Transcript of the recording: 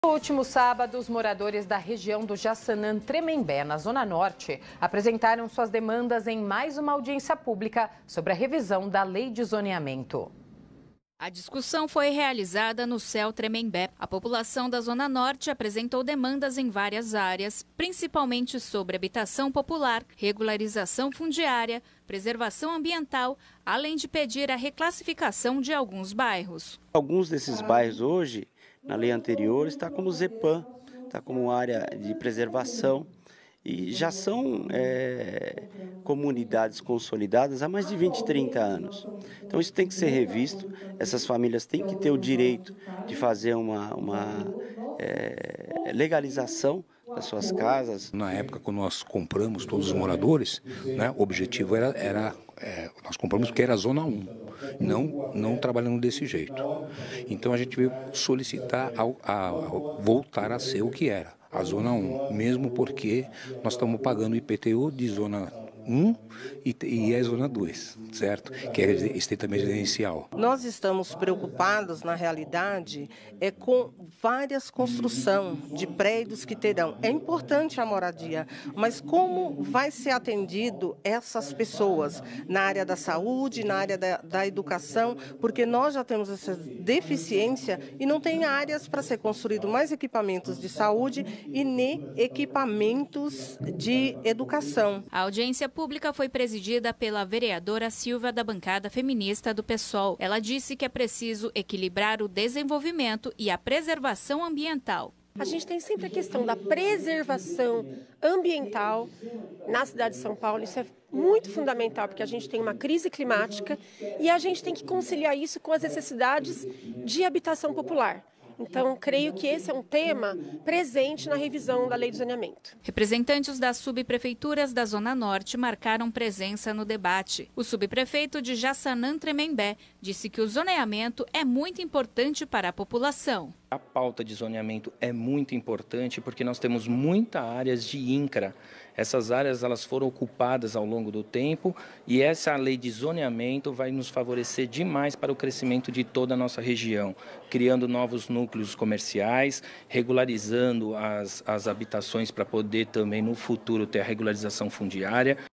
No último sábado, os moradores da região do Jaçanã Tremembé, na Zona Norte, apresentaram suas demandas em mais uma audiência pública sobre a revisão da Lei de Zoneamento. A discussão foi realizada no CEL Tremembé. A população da Zona Norte apresentou demandas em várias áreas, principalmente sobre habitação popular, regularização fundiária, preservação ambiental, além de pedir a reclassificação de alguns bairros. Alguns desses bairros hoje, na lei anterior, está como ZEPAM, está como área de preservação e já são comunidades consolidadas há mais de 20, 30 anos. Então isso tem que ser revisto, essas famílias têm que ter o direito de fazer uma legalização das suas casas. Na época, quando nós compramos todos os moradores, né, o objetivo era nós compramos porque era Zona 1, não trabalhando desse jeito. Então a gente veio solicitar a voltar a ser o que era, a Zona 1, mesmo porque nós estamos pagando o IPTU de Zona 1 e a Zona 2, certo? Que é estritamente residencial. Nós estamos preocupados, na realidade, com várias construções de prédios que terão. É importante a moradia, mas como vai ser atendido essas pessoas na área da saúde, na área da educação, porque nós já temos essa deficiência e não tem áreas para ser construído mais equipamentos de saúde e nem equipamentos de educação. A audiência pública foi presidida pela vereadora Silvia, da bancada feminista do PSOL. Ela disse que é preciso equilibrar o desenvolvimento e a preservação ambiental. A gente tem sempre a questão da preservação ambiental na cidade de São Paulo. Isso é muito fundamental, porque a gente tem uma crise climática e a gente tem que conciliar isso com as necessidades de habitação popular. Então, creio que esse é um tema presente na revisão da Lei de Zoneamento. Representantes das subprefeituras da Zona Norte marcaram presença no debate. O subprefeito de Jaçanã Tremembé disse que o zoneamento é muito importante para a população. A pauta de zoneamento é muito importante porque nós temos muitas áreas de INCRA. Essas áreas elas foram ocupadas ao longo do tempo e essa lei de zoneamento vai nos favorecer demais para o crescimento de toda a nossa região, criando novos núcleos comerciais, regularizando as habitações para poder também no futuro ter a regularização fundiária.